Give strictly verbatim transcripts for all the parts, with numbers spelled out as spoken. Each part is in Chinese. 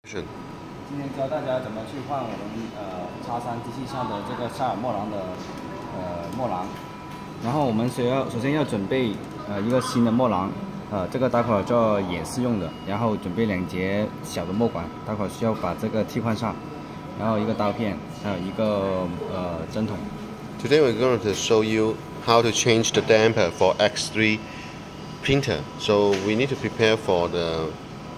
今天教大家怎么去换我们呃叉三机器上的这个萨尔莫朗的呃莫朗，然后我们首要首先要准备呃一个新的莫朗，呃这个待会儿做演示用的，然后准备两节小的墨管，待会儿需要把这个替换上，然后一个刀片，还有一个呃针筒。 Today we're going to show you how to change the damper for X three printer. So we need to prepare for the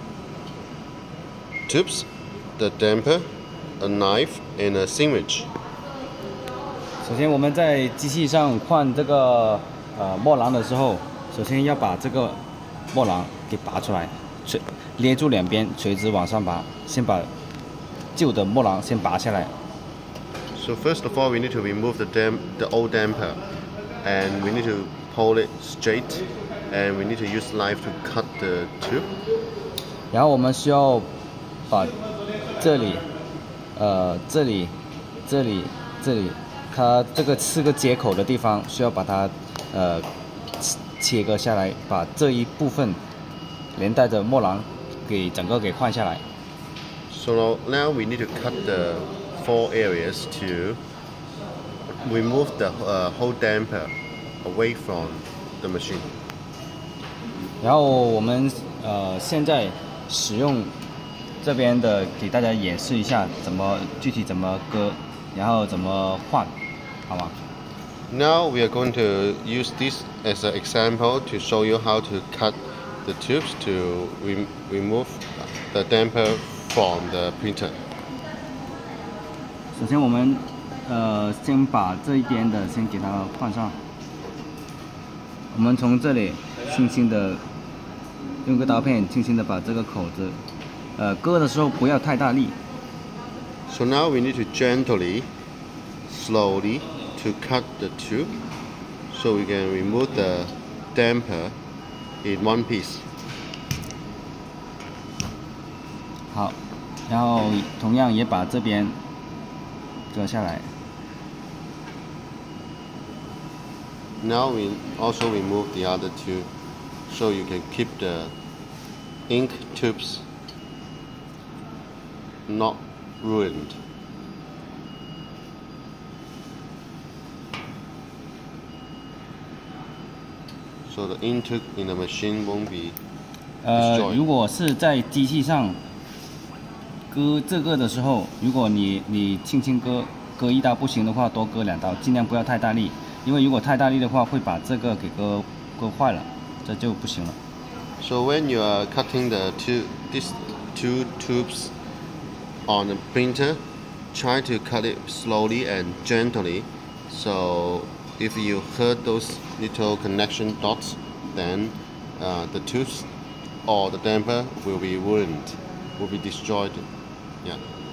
tubes, the damper, a knife, and a sandwich. 首先我们在机器上换这个呃墨囊的时候，首先要把这个墨囊给拔出来，垂捏住两边，垂直往上拔，先把旧的墨囊先拔下来。 So first of all, we need to remove the dam the old damper, and we need to pull it straight, and we need to use knife to cut the tube. 然后我们需要把这里，呃，这里，这里，这里，它这个四个接口的地方需要把它，呃，切割下来，把这一部分连带着墨囊给整个给换下来。 So now, now we need to cut the four areas to remove the uh, whole damper away from the machine. 然后我们呃现在使用这边的给大家演示一下怎么具体怎么割，然后怎么换，好吗？ Now we are going to use this as an example to show you how to cut the tubes to re remove the damper from the printer. 首先我们呃先把这一边的先给它换上，我们从这里轻轻的用个刀片轻轻的把这个口子，呃割的时候不要太大力。 So now we need to gently, slowly to cut the tube so we can remove the damper in one piece. 好，然后同样也把这边割下来。 Now we also remove the other two so you can keep the ink tubes not ruined. So the ink tube in the machine won't be 呃， destroyed. 如果是在机器上割这个的时候，如果你你轻轻割割一刀不行的话，多割两刀，尽量不要太大力，因为如果太大力的话，会把这个给割割坏了，这就不行了。 So when you are cutting the two these two tubes on the printer, try to cut it slowly and gently. So if you hurt those little connection dots, then uh, the tubes or the damper will be ruined, will be destroyed. Yeah.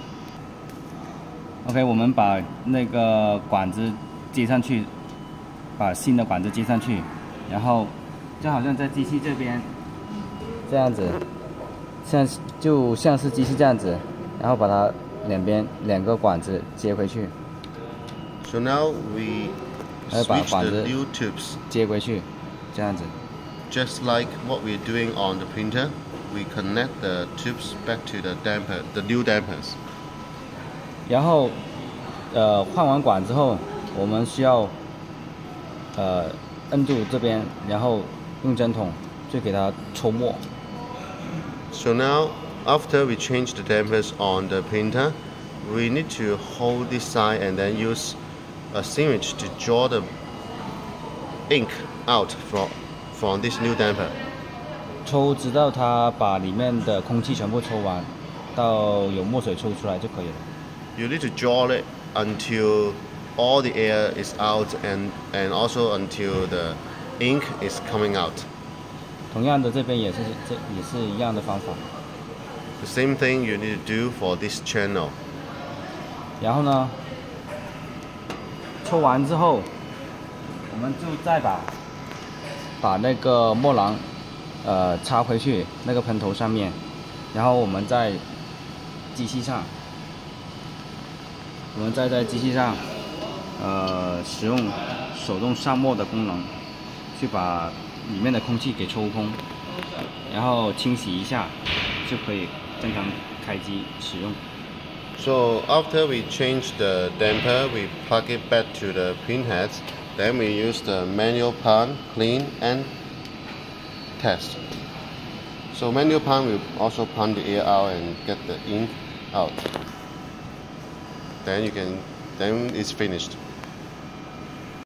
OK， 我们把那个管子接上去，把新的管子接上去，然后就好像在机器这边这样子，像就像是机器这样子，然后把它两边两个管子接回去， So now we 还有把 switch 管 the 子 new tubes, 接回去，这样子。 just like what we're doing on the printer. We connect the tubes back to the damper, the new dampers. 然后，呃，换完管之后，我们需要，呃，摁住这边，然后用针筒就给它抽墨。 So now, after we change the dampers on the printer, we need to hold this side and then use a sandwich to draw the ink out from, from this new damper. 抽直到它把里面的空气全部抽完，到有墨水抽出来就可以了。 You need to draw it until all the air is out and, and also until the ink is coming out. 同样的，这边也是这也是一样的方法。 The same thing you need to do for this channel. 然后呢，抽完之后，我们就再把把那个墨囊，呃，插回去那个喷头上面，然后我们在机器上，我们再在机器上，呃，使用手动上墨的功能，去把里面的空气给抽空，然后清洗一下，就可以正常开机使用。 So after we change the damper, we plug it back to the pin heads. Then we use the manual pump, clean and test. So manual pump will also pump the air out and get the ink out. Then you can, then it's finished.